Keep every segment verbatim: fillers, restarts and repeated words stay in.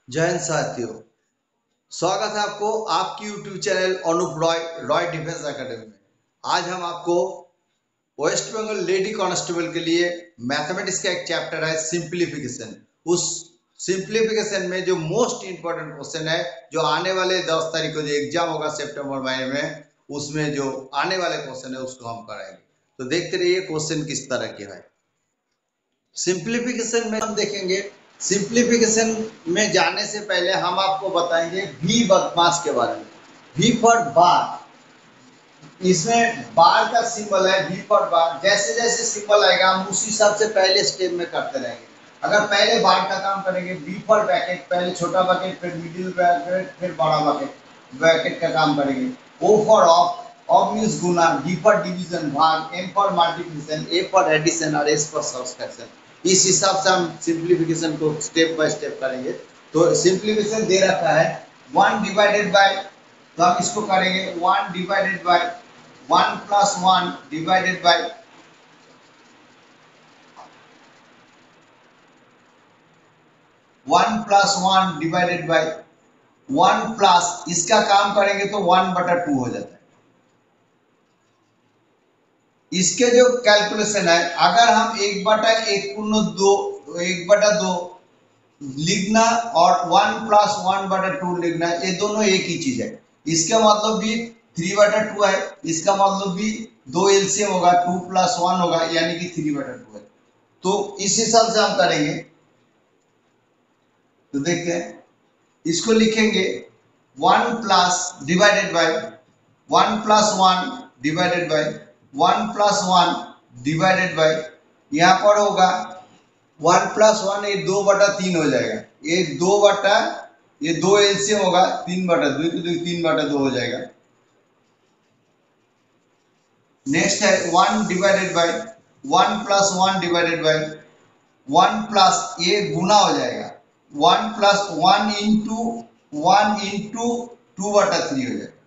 जय हिंद साथियों, स्वागत है आपको आपकी YouTube channel Anoop Roy Roy defence academy में। आज हम आपको वेस्ट बंगाल लेडी कांस्टेबल के लिए मैथमेटिक्स का एक चैप्टर है सिंप्लीफिकेशन। उस सिंप्लीफिकेशन में जो मोस्ट इंपॉर्टेंट क्वेश्चन है, जो आने वाले दस तारीख को जो एग्जाम होगा सितंबर महीने में, उसमें जो आने वाले क्वेश्चन है उसको हम कराएंगे। तो देखते रहिए क्वेश्चन किस तरह के है। सिंप्लीफिकेशन में हम देखेंगे। सिंप्लीफिकेशन में जाने से पहले हम आपको बताएंगे वी बदमाश के बारे में। वी फॉर बार, इसमें बार का सिंबल है वी फॉर बार। जैसे जैसे सिंबल आएगा हम उस हिसाब से पहले स्टेप में करते रहेंगे। अगर पहले बार का काम करेंगे, बी फॉर ब्रैकेट, पहले छोटा बकेट, फिर मिडिल ब्रैकेट, फिर बड़ा बकेट ब्रैकेट का काम करेंगे। O for of, of means गुना, डी फॉर डिवीजन भाग, M for multiplication, A for addition और एस फॉर सब्सट्रैक्शन। इस हिसाब से हम सिंप्लीफिकेशन को स्टेप बाय स्टेप करेंगे। तो सिंप्लीफिकेशन दे रखा है वन डिवाइडेड बाय, तो हम इसको करेंगे one divided by one plus one divided by one plus one divided by one plus, इसका काम करेंगे तो वन बटा टू हो जाता है। इसके जो कैलकुलेशन है, अगर हम एक बटा एक पूर्ण दो, एक बटा दो लिखना और वन प्लस वन बटा टू लिखना, ये दोनों एक ही चीज है। इसका मतलब भी थ्री बटा टू है, इसका मतलब भी दो एलसीएम होगा, टू प्लस वन होगा, यानी कि थ्री बटा टू है। तो इस हिसाब से हम करेंगे। तो देखते हैं, इसको लिखेंगे one plus divided by one plus one divided by one plus one divided by, यहाँ पर होगा वन प्लस वन, ये दो बटा तीन हो जाएगा। ये दो बटा, ये दो एलसीएम होगा, तीन बटा दो, तो तीन बटा दो हो जाएगा। नेक्स्ट है one divided by one plus one divided by one plus, ये गुना हो जाएगा, one plus one into one into two बटा थ्री हो जाएगा।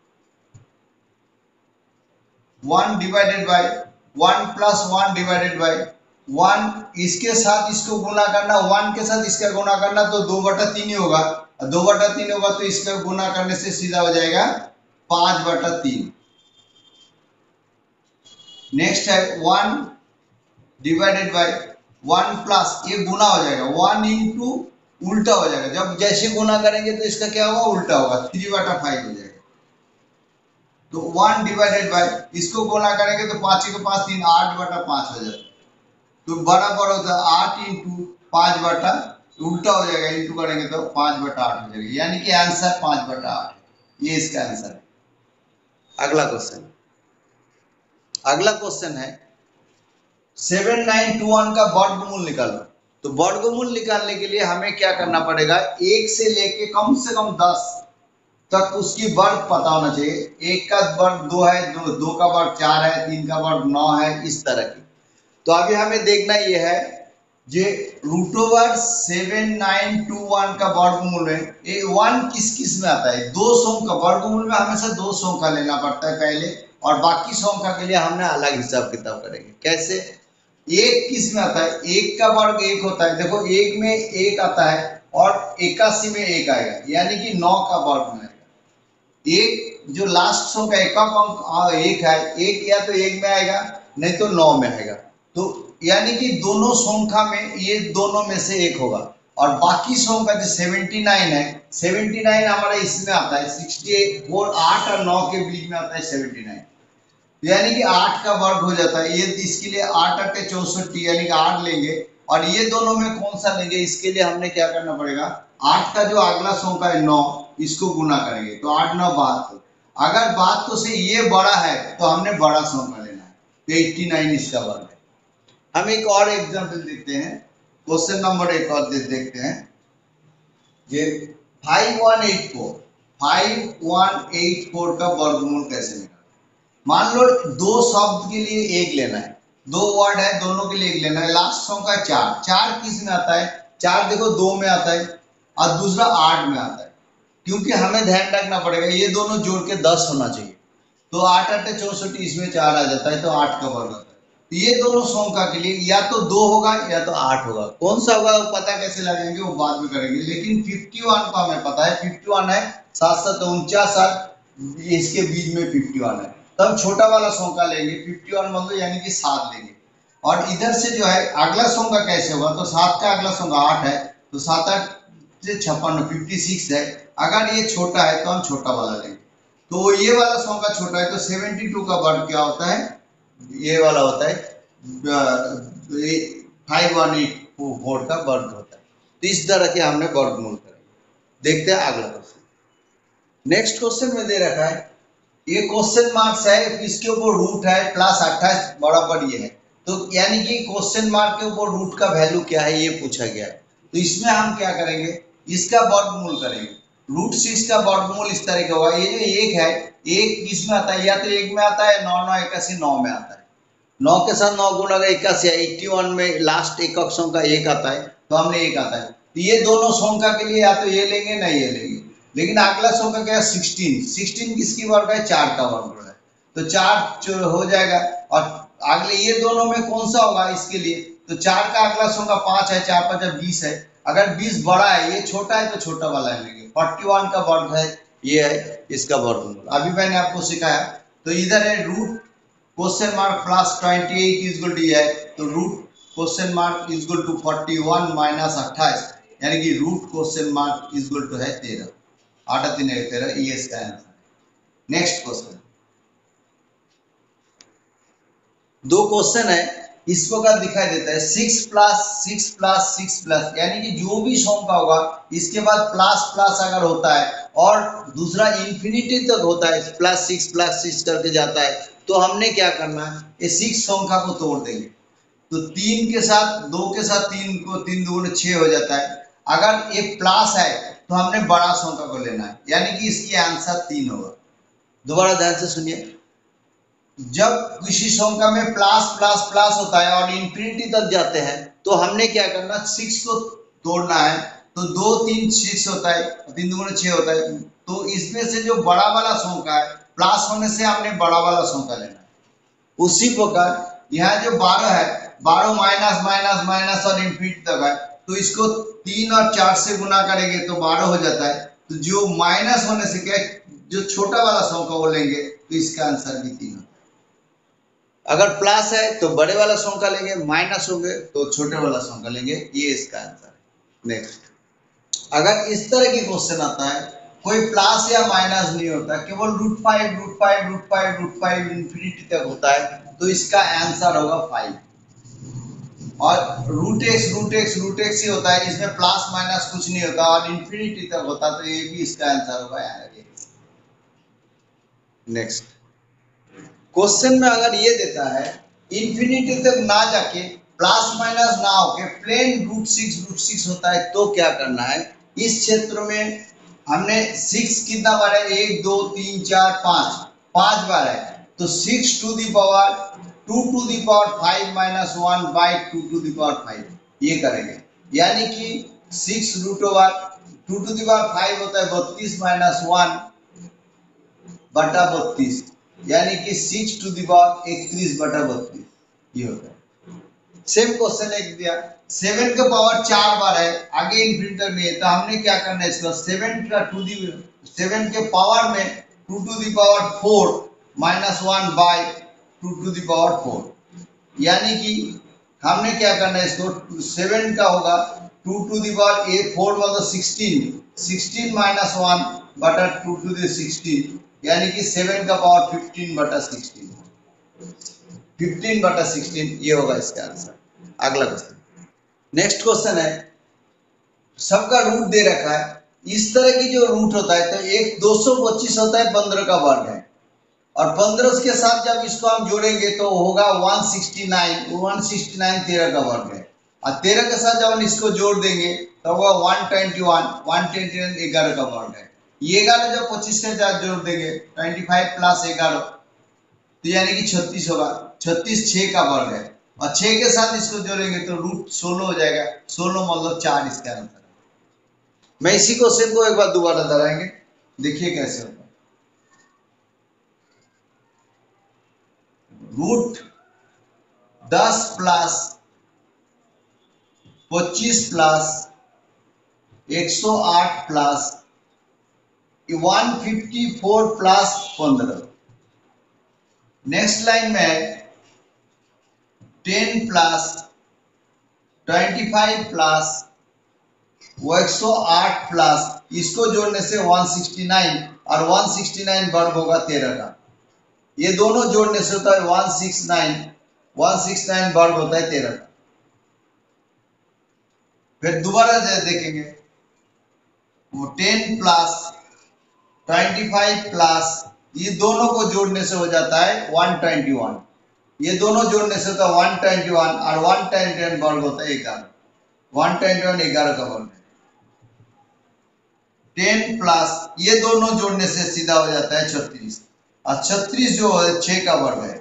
One divided by one plus one divided by one, इसके साथ इसको गुना करना, वन के साथ इसका गुना करना तो दो बटा तीन ही होगा। दो बटा तीन होगा तो इसका गुना करने से सीधा हो जाएगा पांच बटा तीन। नेक्स्ट है one divided by one plus, ये गुना हो जाएगा, वन इंटू उल्टा हो जाएगा, जब जैसे गुना करेंगे तो इसका क्या होगा, उल्टा होगा, थ्री बटा फाइव हो जाएगा। तो वन डिवाइडेड बाय, इसको गुना करेंगे तो पांच के पांच तीन, आठ बटा पांच हो जाता है। तो बराबर होता है आठ इंटू पांच बटा, उल्टा हो जाएगा, इंटू करेंगे तो पांच बटा आठ हो जाएगा, यानी कि आंसर पांच बटा आठ, ये इसका आंसर है। अगला क्वेश्चन, अगला क्वेश्चन है सेवन नाइन टू वन का वर्गमूल निकालो। तो वर्गमूल निकालने के लिए हमें क्या करना पड़ेगा, एक से लेके कम से कम दस तक उसकी वर्ग पता होना चाहिए। एक का वर्ग दो है, दो, दो का वर्ग चार है, तीन का वर्ग नौ है, इस तरह की। तो अभी हमें देखना ये है, ये root over seven nine two one का वर्गमूल है, ये वन किस किस में आता है, दो संख्या, वर्गमूल में हमेशा दो संख्या लेना पड़ता है पहले, और बाकी संख्या के लिए हमने अलग हिसाब किताब करेंगे। कैसे, एक किस में आता है, एक का वर्ग एक होता है, देखो एक में एक आता है और इक्यासी में एक आएगा, यानी कि नौ का वर्ग में आएगा। एक जो लास्ट संख्या एकक अंक एक है, एक या तो एक में आएगा नहीं तो नौ में आएगा। तो यानी कि दोनों संख्या में ये दोनों में से एक होगा, और बाकी संख्या जो सेवेंटी नाइन है, सेवेंटी नाइन हमारा इसमें आता है, सिक्सटी एट, और आठ और नौ के बीच में आता है सेवेंटी नाइन, यानी कि आठ का वर्ग हो जाता है। ये इसके लिए आठ अट्ठे चौसठ, यानी कि आठ लेंगे, और ये दोनों में कौन सा लेंगे, इसके लिए हमने क्या करना पड़ेगा, आठ का जो अगला संख्या है नौ, इसको गुना करेंगे तो आठ नौ बहत्तर। अगर बहत्तर से ये बड़ा है तो हमने बड़ा संख्या लेना है, तो एट्टी नाइन इसका वर्ग है। हम एक और एग्जाम्पल देखते हैं, क्वेश्चन नंबर एक और देखते हैं। ये five one eight four, five one eight four का वर्गमूल कैसे निकालें। मान लो दो शब्द के लिए एक लेना है, दो वर्ड है, दोनों के लिए एक लेना है। लास्ट संख्या चार, चार किस में आता है, चार देखो दो में आता है और दूसरा आठ में आता है, क्योंकि हमें ध्यान रखना पड़ेगा ये दोनों जोड़ के दस होना चाहिए। तो आठ अट्ठे चौसठ, इसमें चार आ जाता है तो आठ का वर्ग आता है। तो ये दोनों संख्या के लिए या तो दो होगा या तो आठ होगा। कौन सा होगा वो पता कैसे लगाएंगे वो बाद में करेंगे, लेकिन इक्यावन को हमें पता है, इक्यावन है, सात सात उनचास, सात इसके बीच में इक्यावन है, तो हम छोटा वाला संख्या लेंगे, इक्यावन मतलब यानी कि सात लेंगे। और इधर से जो है अगला संख्या कैसे होगा, तो सात का अगला संख्या आठ है, तो सात आठ से छप्पन फिफ्टी सिक्स है। अगर ये छोटा है तो हम छोटा वाला लेंगे, तो ये वाला संख्या छोटा है, तो सेवेंटी टू का वर्ग क्या होता है, ये वाला होता है फाइव वन एट फोर का वर्ग होता है। तो इस तरह के हमने वर्गमूल करेंगे। देखते हैं अगला क्वेश्चन। नेक्स्ट क्वेश्चन में दे रखा है, ये क्वेश्चन मार्क्स है, इसके ऊपर रूट है प्लस अट्ठाईस बराबर ये है, तो यानी कि क्वेश्चन मार्क के ऊपर रूट का वैल्यू क्या है ये पूछा गया है। तो इसमें हम क्या करेंगे, इसका वर्गमूल करेंगे। रूट सिक्स का वर्गमूल इस तरह का होगा, ये जो एक है, एक किसमें आता है, या तो एक में आता है, नौ नौ इक्यासी नौ में आता है, नौ के साथ नौ गुणा का इक्यासी है, इक्यावन में लास्ट एक अक्षों का एक आता है, तो हमने एक आता है। तो ये दोनों संख्या के लिए या तो ये लेंगे ना ये लेंगे, लेकिन अगला संख्या क्या है, सिक्सटीन, सिक्सटीन किसकी वर्ग है, चार का वर्ग है, तो चार हो जाएगा। और अगले ये दोनों में कौन सा होगा इसके लिए, तो चार का अगला संख्या पांच है, चार पांच बीस है, अगर बीस बड़ा है, ये छोटा है, तो छोटा वाला लेंगे। फोर्टी वन का वर्ग है, ये है इसका वर्गमूल, अभी मैंने आपको सिखाया। तो इधर है root question mark plus twenty eight is equal to है, तो root question mark is equal to forty one minus अट्ठाईस, यानी कि root question mark is equal to है तेरह, आठ तीन है तेरह, ये इसका आंसर। नेक्स्ट क्वेश्चन, दो क्वेश्चन है, इस प्रकार दिखाई देता है, six plus six plus six plus, यानी कि जो भी संख्या होगा इसके बाद प्लस प्लस अगर होता है और दूसरा इंफिनिटी तक होता है, प्लस सिक्स प्लस सिक्स करके जाता है, तो हमने क्या करना है, ये सिक्स संख्या को तोड़ देंगे। तो तीन के साथ दो के साथ तीन को, तीन दूनी छह हो जाता है। अगर ये प्लस है तो हमने बड़ा संख्या को लेना है, यानी कि इसकी आंसर तीन होगा। दोबारा ध्यान से सुनिए, जब किसी संख्या में प्लस प्लस प्लस होता है और इंफिनिटी तक जाते हैं, तो हमने क्या करना, सिक्स को तोड़ना है। तो दो तीन सिक्स होता है, तीन दूनी छह होता है, तो इसमें से जो बड़ा वाला संख्या है, प्लस होने से हमने बड़ा वाला संख्या लेना है। उसी प्रकार यहाँ जो बारह है, बारह माइनस माइनस माइनस और इंफिनिटी तक है, तो इसको तीन और चार से गुना करेंगे तो बारह हो जाता है। तो जो माइनस होने से क्या, जो छोटा वाला संख्या वो लेंगे, तो इसका आंसर भी तीन होता है। अगर प्लस है तो बड़े वाला संख्या लेंगे, माइनस होंगे तो छोटे वाला संख्या लेंगे, ये इसका आंसर है। नेक्स्ट, अगर इस तरह की क्वेश्चन आता है, कोई प्लस या माइनस नहीं होता, केवल root five root five root five root five infinity तक होता है, तो इसका आंसर होगा फाइव। और root x root x root x ही होता है, इसमें प्लस माइनस कुछ नहीं होता और इंफिनिटी तक होता, तो ये भी इसका आंसर होगा। नेक्स्ट क्वेश्चन में अगर ये देता है, इंफिनिटी तक ना जाके प्लस माइनस ना होके plain root six root six होता है, तो क्या करना है, इस क्षेत्र में हमने सिक्स कितना बार है, एक दो तीन चार पांच, पांच बार है, तो six to the power two to the power five minus one by two to the power five, ये करेंगे। यानी कि six root over two to the power five होता है बत्तीस माइनस वन बटा बत्तीस, यानी कि सिक्स टू दी पावर इकतीस बटा बत्तीस, ये होता है। सेम क्वेश्चन एक दिया, सेवन का पावर चार बार है, आगे इंफिनिटी में है, तो हमने क्या करना है, इसका सेवन का टू दी सेवन के पावर में two to the power four minus one by two to the power four, यानी कि हमने क्या करना है, इसको सेवन का होगा two to the power a four मतलब सिक्सटीन, सिक्सटीन माइनस वन बटा टू टू दी सिक्सटीन, यानी कि सेवन का पावर फिफ्टीन बटा सिक्सटीन, फिफ्टीन बटा सिक्सटीन, ये होगा इसका आंसर। अगला क्वेश्चन, नेक्स्ट क्वेश्चन है, सबका रूट दे रखा है, इस तरह की जो रूट होता है, तो एक दो सौ पच्चीस होता है, पंद्रह का वर्ग है, और पंद्रह के साथ जब इसको हम जोड़ेंगे तो होगा one sixty nine, one sixty nine तेरह का वर्ग है, और तेरह के साथ जब हम इसको जोड़ देंगे तो होगा one twenty one, one twenty one ग्यारह का वर्ग है। ये ग्यारह जब पच्चीस के साथ जोड़ देंगे, ट्वेंटी फाइव प्लस ग्यारह, तो यानी कि छत्तीस होगा, छत्तीस छह का वर्ग है, और छह के साथ इसको जोड़ेंगे तो रूट सोलह हो जाएगा, सोलह मतलब चार इसका आंसर है। मैं इसी क्वेश्चन को एक बार दोबारा दोहराएंगे, देखिए कैसे होगा। रूट दस प्लस पच्चीस प्लस एक सौ आठ plus one fifty four plus पंद्रह। नेक्स्ट लाइन में ten plus twenty five plus वो एक सौ आठ प्लस इसको जोड़ने से एक सौ उनहत्तर और एक सौ उनहत्तर वर्ग होगा तेरह का। ये दोनों जोड़ने से होता है एक सौ उनहत्तर, एक सौ उनहत्तर वर्ग होता है तेरह का। फिर दोबारा देखेंगे, वो ten plus twenty five plus ये दोनों को जोड़ने से हो जाता है एक सौ इक्कीस। ये दोनों जोड़ने से होता है एक सौ इक्कीस और एक सौ इक्कीस वर्ग होता है ग्यारह। एक सौ इक्कीस ग्यारह का वर्ग है। टेन प्लस ये दोनों जोड़ने से सीधा हो जाता है छत्तीस और छत्तीस जो है छह का वर्ग है।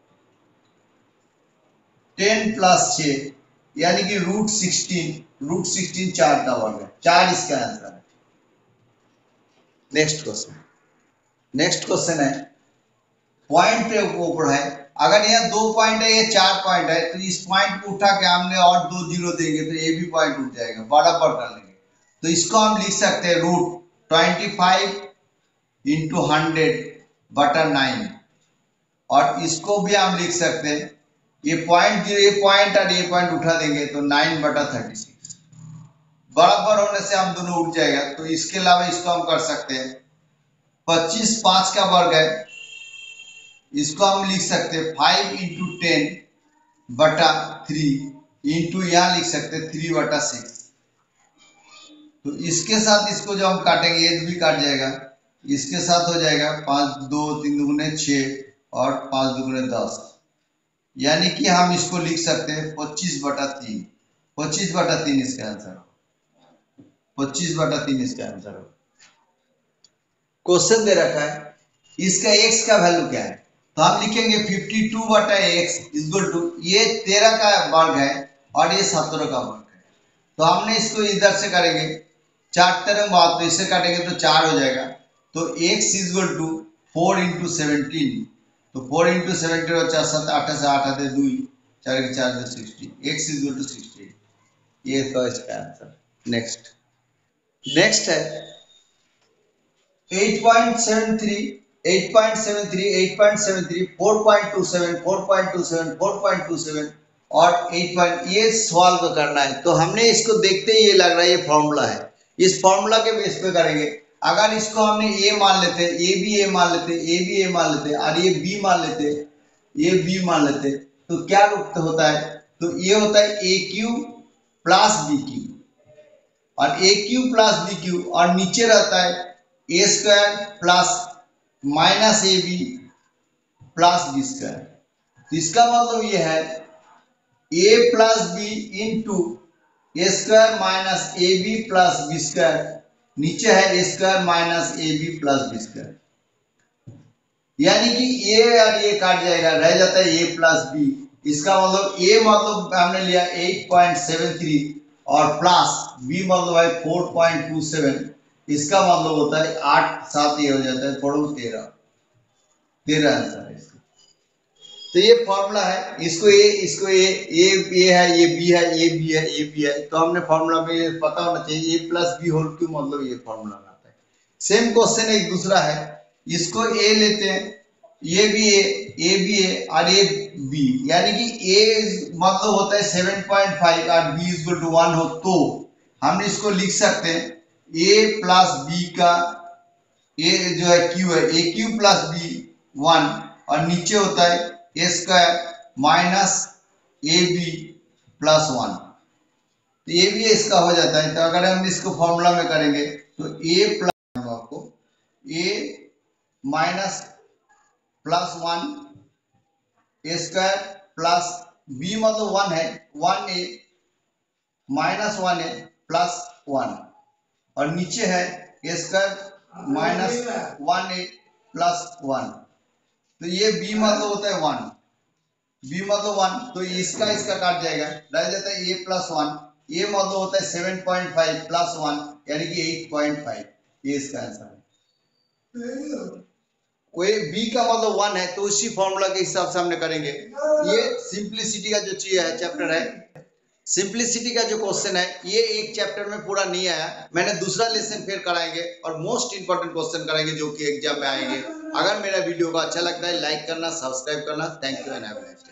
टेन प्लस छह यानी कि रूट सिक्सटीन, रूट सिक्सटीन चार का वर्ग है। चार इसका आंसर है। नेक्स्ट क्वेश्चन, नेक्स्ट क्वेश्चन है पॉइंट पे ऊपर है। अगर यह दो पॉइंट है, ये चार पॉइंट है, तो इस पॉइंट को उठा के हमने और दो जीरो देंगे तो ये भी पॉइंट उठ जाएगा, बराबर कर लेंगे। तो इसको हम लिख सकते हैं root twenty five into hundred बटा नाइन, और इसको भी हम लिख सकते हैं ये पॉइंट ये पॉइंट और ये पॉइंट उठा देंगे तो नाइन बटा थर्टी सिक्स, बराबर होने से हम दोनों उठ जाएगा। तो इसके अलावा इसको हम कर सकते हैं पच्चीस पांच का वर्ग है, इसको हम लिख सकते हैं फाइव इंटू टेन बटा थ्री इंटू यहाँ लिख सकते हैं थ्री बटा सिक्स। तो इसके साथ इसको जो हम काटेंगे ये भी काट जाएगा, इसके साथ हो जाएगा पाँच दो तीन दुगुने छः और पाँच दुगुने दस, यानी कि हम इसको लिख सकते हैं पच्चीस बटा तीन। पच्चीस बटा तीन इसका आंसर हो, पच्चीस बटा तीन इसका आंसर हो। क्वेश्चन दे रखा है इसका एक्स का वैल्यू क्या है, तो हम लिखेंगे फिफ्टी टू बटा एक्स इक्वल टू ये तेरह का वर्ग है और ये सत्रह का वर्ग है। तो हमने इसको इधर से करेंगे चार तरह बात, तो इससे काटेंगे तो चार हो जाएगा। तो X equal to four into seventeen, तो फोर इंटू सेवनटीन और चार सात आठ से आठ आते दुई चार के चार दो sixty, X equal to sixty, ये तो इसका आंसर। नेक्स्ट नेक्स्ट है eight point seven three, eight point seven three, eight point seven three, four point two seven, four point two seven, four point two seven और eight point, ये सवाल को करना है। तो हमने इसको देखते ही ये लग रहा है ये फॉर्मूला है, इस फॉर्मूला के बेस पे करेंगे। अगर इसको हमने ए मान लेते, ए भी ए मान लेते, ए भी ए मान लेते और ये बी मान लेते, ये बी मान लेते, तो क्या रूप होता है, तो ये होता है A Q plus B Q, और A Q plus B Q और नीचे रहता है A square plus minus A B plus B square. इसका मतलब ये है A plus B into A square minus A B plus B square, नीचे है A square minus A B plus B square, यानी कि ए और ये काट जाएगा, रह जाता है ए प्लस बी। इसका मतलब ए मतलब हमने लिया एट पॉइंट सेवन थ्री और प्लस बी मतलब है फोर पॉइंट टू सेवन, इसका मतलब होता है आठ सात, ये हो जाता है पढ़ो तेरह, तेरह आंसर है इसका। तो ये फॉर्मूला है, इसको ए इसको ए ए ए है, ये बी है, ये बी है, ये बी है, तो हमने फॉर्मूला में पता होना चाहिए A plus B whole Q मतलब ये फॉर्मूला आता है। सेम क्वेश्चन एक दूसरा है, इसको ए लेते हैं, ये भी ए, ए भी ए और ए बी, यानी कि ए मतलब होता है सेवन पॉइंट फाइव और बी इक्वल टू वन हो, तो हम इसको लिख सकते हैं ए प्लस बी का ए जो है क्यू है A Q plus B one और नीचे होता है A square minus A B plus one, तो ये भी इसका हो जाता है। तो अगर हम इसको फॉर्मूला में करेंगे तो ए प्लस आपको A minus plus one A square plus B मतलब वन है, one A minus one A plus one और नीचे है A square minus one A plus one, तो ये बी मतलब होता है वन, बी मतलब वन, तो इसका इसका काट जाएगा, रह जाता है ए प्लस वन, ए मतलब होता है seven point five plus one यानी कि एट पॉइंट फाइव, ये इसका आंसर है। कोई बी का मतलब वन है तो उसी फॉर्मूला के हिसाब से हमने करेंगे। ये सिंप्लिसिटी का जो चीज है चैप्टर है, सिंप्लिसिटी का जो क्वेश्चन है ये एक चैप्टर में पूरा नहीं आया, मैंने दूसरा लेसन फिर कराएंगे और मोस्ट इंपॉर्टेंट क्वेश्चन कराएंगे जो कि एग्जाम में आएंगे। अगर मेरा वीडियो को अच्छा लगता है लाइक करना, सब्सक्राइब करना। Thank you and have a nice day.